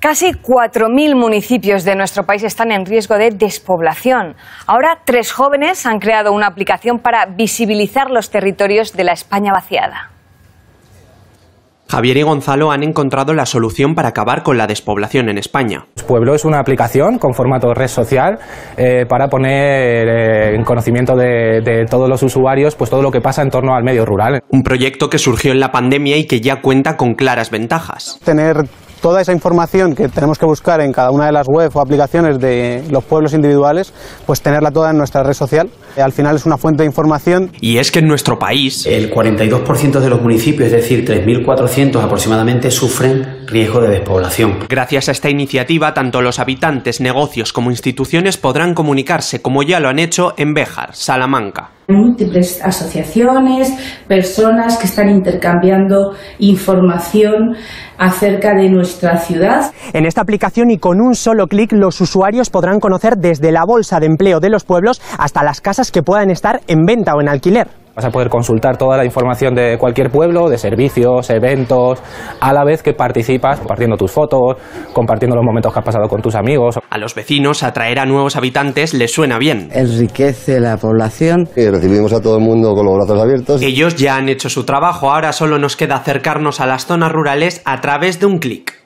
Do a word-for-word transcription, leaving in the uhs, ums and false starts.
Casi cuatro mil municipios de nuestro país están en riesgo de despoblación. Ahora, tres jóvenes han creado una aplicación para visibilizar los territorios de la España vaciada. Javier y Gonzalo han encontrado la solución para acabar con la despoblación en España. Pueblo es una aplicación con formato red social eh, para poner eh, en conocimiento de, de todos los usuarios pues todo lo que pasa en torno al medio rural. Un proyecto que surgió en la pandemia y que ya cuenta con claras ventajas. Tener toda esa información que tenemos que buscar en cada una de las webs o aplicaciones de los pueblos individuales, pues tenerla toda en nuestra red social. Al final es una fuente de información. Y es que en nuestro país el cuarenta y dos por ciento de los municipios, es decir, tres mil cuatrocientos aproximadamente, sufren riesgo de despoblación. Gracias a esta iniciativa, tanto los habitantes, negocios como instituciones podrán comunicarse, como ya lo han hecho en Béjar, Salamanca. Múltiples asociaciones, personas que están intercambiando información acerca de nuestra ciudad. En esta aplicación y con un solo clic los usuarios podrán conocer desde la bolsa de empleo de los pueblos hasta las casas que puedan estar en venta o en alquiler. Vas a poder consultar toda la información de cualquier pueblo, de servicios, eventos, a la vez que participas compartiendo tus fotos, compartiendo los momentos que has pasado con tus amigos. A los vecinos atraer a nuevos habitantes les suena bien. Enriquece la población. Y recibimos a todo el mundo con los brazos abiertos. Ellos ya han hecho su trabajo, ahora solo nos queda acercarnos a las zonas rurales a través de un clic.